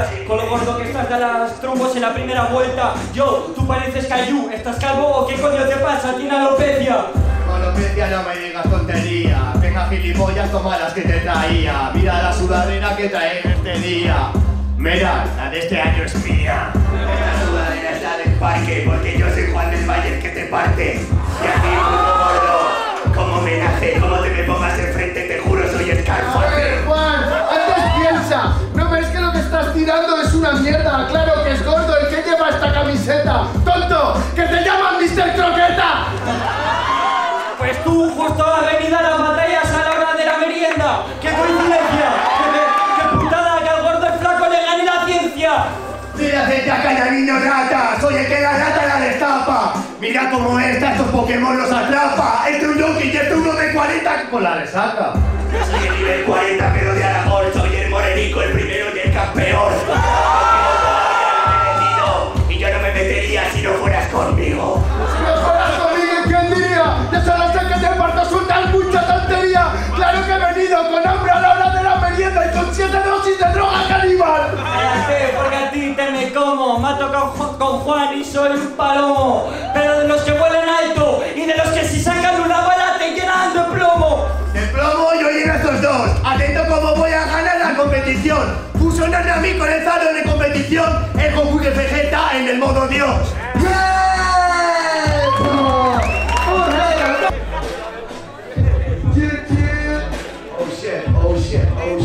con lo gordo que estás de las trombos en la primera vuelta. Yo, tú pareces Caillou, ¿estás calvo o qué coño te pasa? ¿Tienes alopecia? Alopecia, no me digas tontería. Venga, gilipollas, toma las que te traía. Mira la sudadera que trae este día. Mira, la de este año es mía. Esta sudadera es la del parque, porque yo soy Juan del Valle el que te parte. Y a ti, puto gordo, como me nace, como te me pongas enfrente, te juro, soy Scarface. A ver, Juan, antes piensa. ¿No ves que lo que estás tirando es una mierda? Claro que es gordo el que lleva esta camiseta. ¡Tonto! ¡Que te llaman Mr. Croqueta! Pues tú justo has venido a las batallas a la hora de la merienda. ¡Qué coincidencia! ¡Qué putada que al gordo el flaco le gane la ciencia! ¡Tírate ya, canarino rata! ¡Soy el que la rata la destapa! Mira cómo estos Pokémon los atrapa. Este es un Yoki y este uno de 40 con la resaca. Yo soy el nivel 40 pero de Aragón. Soy el morenico, el primero y el campeón. Y yo no me metería si no fueras conmigo. Si no fueras conmigo, ¿quién diría? Ya solo sé que te parto sueltas mucha tontería. Claro que he venido con hambre a la hora de la merienda y con 7 dosis de droga caníbal. Cállate, porque a ti te me como. Me ha tocado con Juan y soy un palomo. Pero de los que vuelan alto y de los que si sacan una bala te llenan de plomo. De plomo yo lleno a estos dos. Atento cómo voy a ganar la competición. Fusionarme a mí con el Zaro de competición. El Goku de Vegeta en el modo Dios. Oh shit.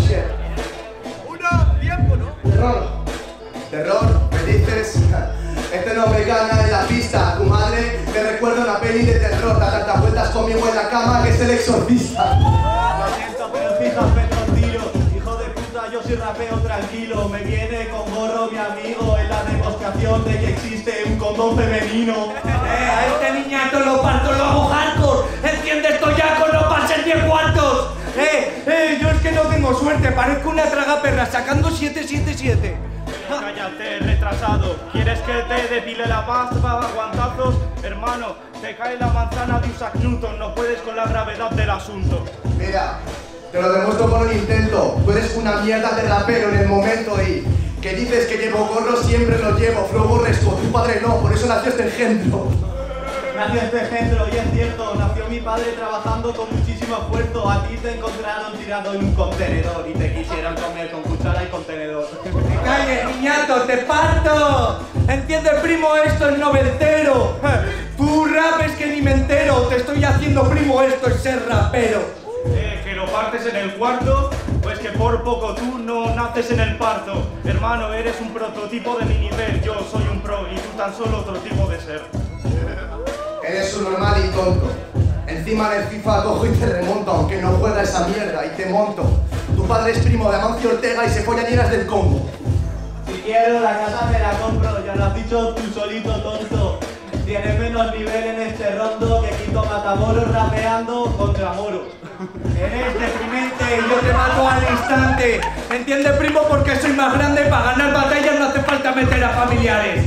Uno, tiempo, ¿no? Terror, me dices. Este no me gana en la pista. Tu madre me recuerda una peli de terror. Da tantas vueltas conmigo en la cama que es el exorcista. Lo siento, pero fíjate un tiro. Hijo de puta, yo soy rapeo tranquilo. Me viene con gorro mi amigo en la demostración de que existe un condón femenino. A este niñato lo parto, lo hago hardcore. Enciende esto ya con los pases 10 cuartos. Yo es que no tengo suerte. Parezco una tragaperra sacando 777. Cállate, retrasado. ¿Quieres que te depile la pasta a guantazos? Hermano, te cae la manzana de Isaac Newton. No puedes con la gravedad del asunto. Mira, te lo demuestro con un intento. Tú eres una mierda de rapero en el momento y que dices que llevo gorro, siempre lo llevo. Flow borresco, tu padre no, por eso nació este engendro. Nació este engendro y es cierto, nació mi padre trabajando con muchísimo esfuerzo. A ti te encontraron tirado en un contenedor y te quisieron comer con cuchara y contenedor. ¡Me calles, niñato, te parto! Entiende, primo, esto es noventero. Tú rapes que ni me entero. Te estoy haciendo, primo, esto es ser rapero. Que lo partes en el cuarto, pues que por poco tú no naces en el parto. Hermano, eres un prototipo de mi nivel. Yo soy un pro y tú tan solo otro tipo de ser. Eres un normal y tonto. Encima en el FIFA cojo y te remonto, aunque no juega esa mierda y te monto. Tu padre es primo de Amancio Ortega y se follan llenas del Congo. Si quiero la casa me la compro, ya lo has dicho tú solito, tonto. Tienes menos nivel en este rondo que Quito Matamoros rapeando contra moros. Eres deprimente y yo te mato al instante. Entiende, primo, porque soy más grande. Para ganar batallas no hace falta meter a familiares.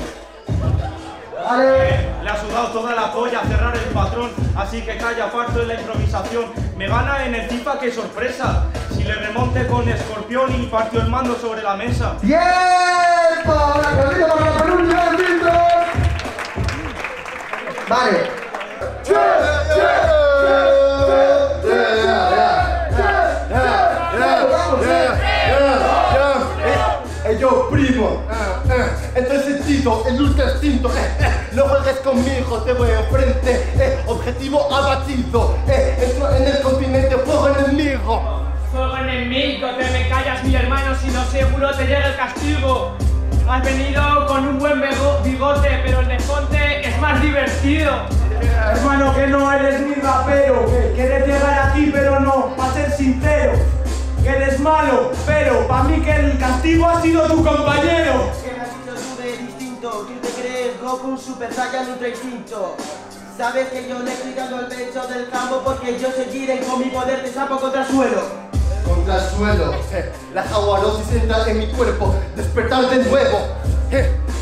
Le ha sudado toda la polla cerrar el patrón, así que calla, farto en la improvisación. Me gana en el FIFA, qué sorpresa. Si le remonte con escorpión y partió el mando sobre la mesa. ¡Tiempo! ¡La corrida para la Coruña, Tinto! Vale. Yo, primo. Entonces, Tito, el ultra instinto. No juegues conmigo, te voy enfrente. Objetivo abatido. Entro en el continente, fuego enemigo. Fuego enemigo, te me callas, mi hermano, si no seguro te llega el castigo. Has venido con un buen bigote, pero el desfonte es más divertido. Hermano, que no eres mi rapero. Que quieres llegar aquí, pero no, para ser sincero. Que eres malo, pero para mí que el castigo ha sido tu compañero. ¿Qué me has dicho tú de distinto? ¿Quién te crees? Goku Super Saiyan Ultra Instinto. Sabes que yo le estoy dando el pecho del campo porque yo soy Jiren con mi poder de sapo contra el suelo. Contra el suelo. La jaguarosis entra en mi cuerpo. Despertar de nuevo.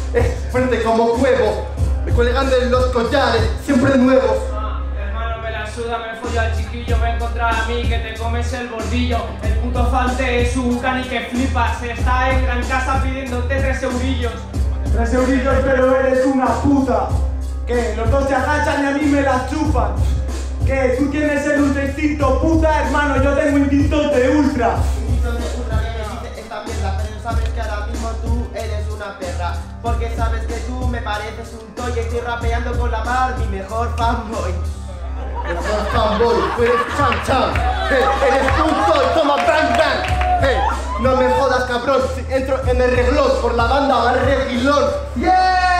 Frente como huevo. Me cuelgan de los collares, siempre nuevos. Hermano, me la suda, me follo al chiquillo, voy a encontrar a mí que te comes el bordillo. El puto falte es un cani que flipas, está en gran casa pidiéndote 3 eurillos. 3 eurillos, pero eres una puta. Que los dos se agachan y a mí me la chupan. Que tú tienes el ultra instinto, puta, hermano, yo tengo instinto de ultra. Instinto de ultra que me dice esta mierda, pero sabes que ahora mismo tú eres una perra. Porque sabes que tú me pareces un toy y estoy rapeando con la mar, mi mejor fanboy. Mejor fanboy, tú eres Chan Chan. Eres un toy, toma bang bang. No me jodas, cabrón, si entro en el reglón por la banda va reguilón. ¡Yeah!